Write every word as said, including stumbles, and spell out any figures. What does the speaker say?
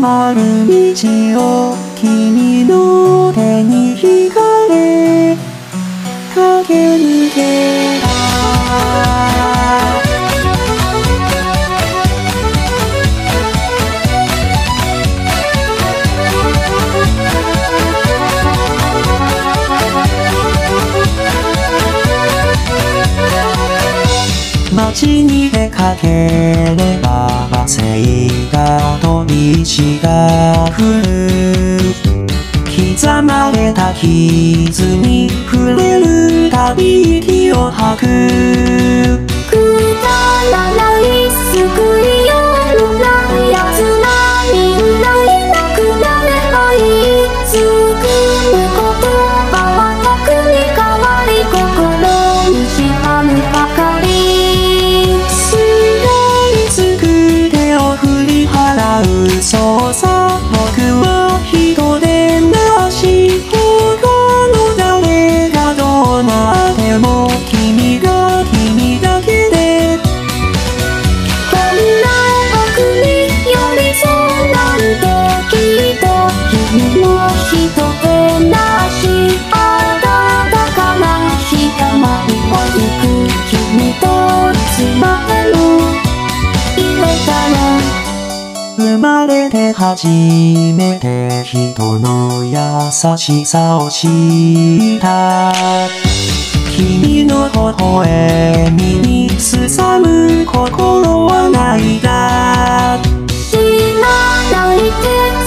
まる道を君の手に惹かれ駆け抜けた。街に出かければ罵声が飛び違う。刻まれた傷に触れるたび息を吐く。 くだらない救いような奴らみんないなくなればいい。救う言葉は特に変わり心にしまむばかり。 すがりつく手を振り払うそうさ。僕は人でなし他の誰がどうなっても君が君だけで。 こんな僕に寄り添うなんてきっと君も人でなし。温かな光を行く君といつまでもいれたら。 生まれて初めて人の優しさを知った。君の微笑みにすさむ心はないだ。 知らないけど